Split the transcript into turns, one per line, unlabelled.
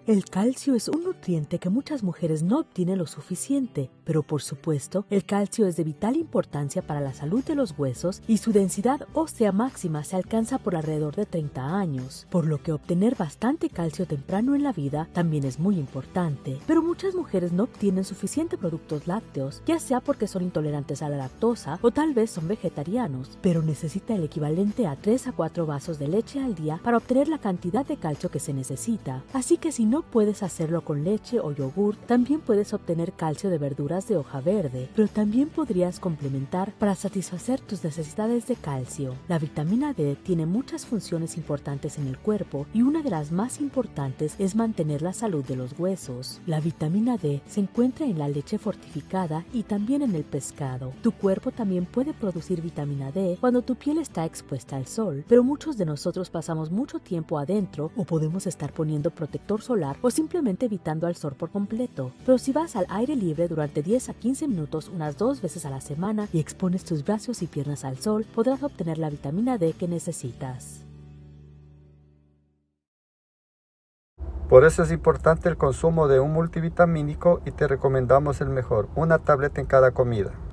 El calcio es un nutriente que muchas mujeres no obtienen lo suficiente, pero por supuesto, el calcio es de vital importancia para la salud de los huesos y su densidad ósea máxima se alcanza por alrededor de 30 años, por lo que obtener bastante calcio temprano en la vida también es muy importante. Pero muchas mujeres no obtienen suficiente productos lácteos, ya sea porque son intolerantes a la lactosa o tal vez son vegetarianos, pero necesita el equivalente a 3 a 4 vasos de leche al día para obtener la cantidad de calcio que se necesita. Así que si no puedes hacerlo con leche o yogur, también puedes obtener calcio de verduras de hoja verde, pero también podrías complementar para satisfacer tus necesidades de calcio. La vitamina D tiene muchas funciones importantes en el cuerpo y una de las más importantes es mantener la salud de los huesos. La vitamina D se encuentra en la leche fortificada y también en el pescado. Tu cuerpo también puede producir vitamina D cuando tu piel está expuesta al sol, pero muchos de nosotros pasamos mucho tiempo adentro o podemos estar poniendo protector solar o simplemente evitando al sol por completo. Pero si vas al aire libre durante 10 a 15 minutos unas 2 veces a la semana y expones tus brazos y piernas al sol, podrás obtener la vitamina D que necesitas.
Por eso es importante el consumo de un multivitamínico y te recomendamos el mejor, una tableta en cada comida.